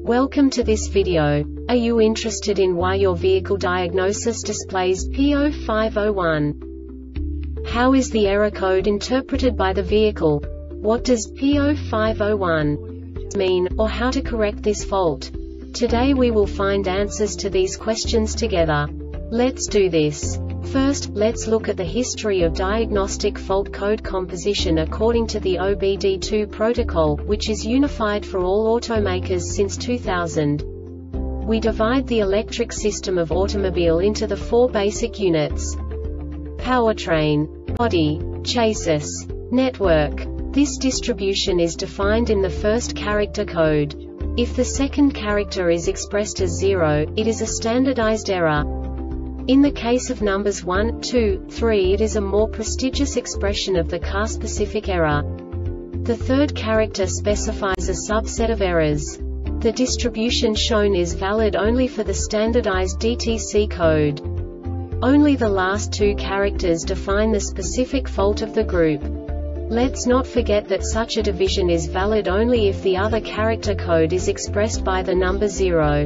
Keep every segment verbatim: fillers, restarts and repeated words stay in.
Welcome to this video. Are you interested in why your vehicle diagnosis displays P zero five zero one? How is the error code interpreted by the vehicle? What does P zero five zero one mean, or how to correct this fault? Today we will find answers to these questions together. Let's do this. First, let's look at the history of diagnostic fault code composition according to the O B D two protocol, which is unified for all automakers since two thousand. We divide the electric system of automobile into the four basic units: powertrain, body, chassis, network. This distribution is defined in the first character code. If the second character is expressed as zero, it is a standardized error. In the case of numbers one, two, three, it is a more prestigious expression of the car-specific error. The third character specifies a subset of errors. The distribution shown is valid only for the standardized D T C code. Only the last two characters define the specific fault of the group. Let's not forget that such a division is valid only if the other character code is expressed by the number zero.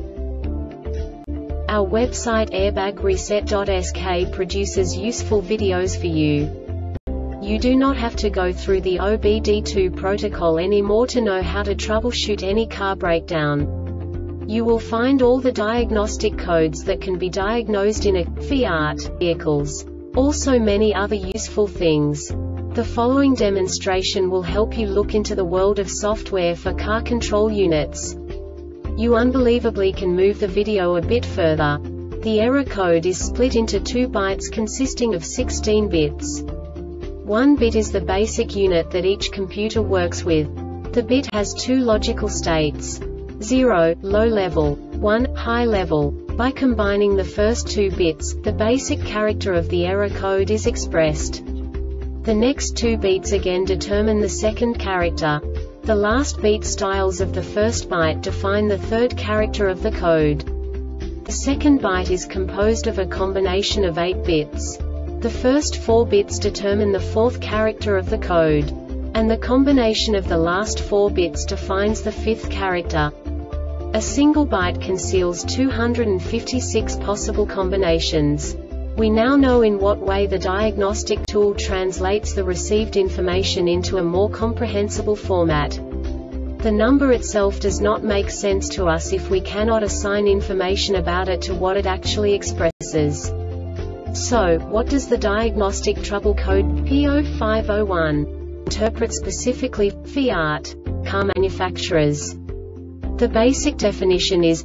Our website airbag reset dot S K produces useful videos for you. You do not have to go through the O B D two protocol anymore to know how to troubleshoot any car breakdown. You will find all the diagnostic codes that can be diagnosed in a Fiat vehicles. Also many other useful things. The following demonstration will help you look into the world of software for car control units. You unbelievably can move the video a bit further. The error code is split into two bytes consisting of sixteen bits. One bit is the basic unit that each computer works with. The bit has two logical states: zero, low level, one, high level. By combining the first two bits, the basic character of the error code is expressed. The next two bits again determine the second character. The last beat styles of the first byte define the third character of the code. The second byte is composed of a combination of eight bits. The first four bits determine the fourth character of the code. And the combination of the last four bits defines the fifth character. A single byte conceals two hundred fifty-six possible combinations. We now know in what way the diagnostic tool translates the received information into a more comprehensible format. The number itself does not make sense to us if we cannot assign information about it to what it actually expresses. So, what does the diagnostic trouble code P zero five zero one interpret specifically for Fiat car manufacturers? The basic definition is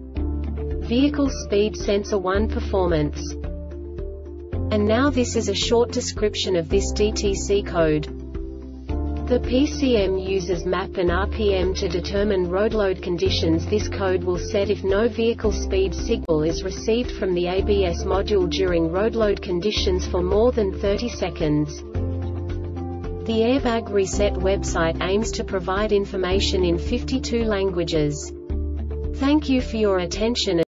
Vehicle Speed Sensor one Performance. And now this is a short description of this D T C code. The P C M uses map and R P M to determine road load conditions. This code will set if no vehicle speed signal is received from the A B S module during road load conditions for more than thirty seconds. The Airbag Reset website aims to provide information in fifty-two languages. Thank you for your attention.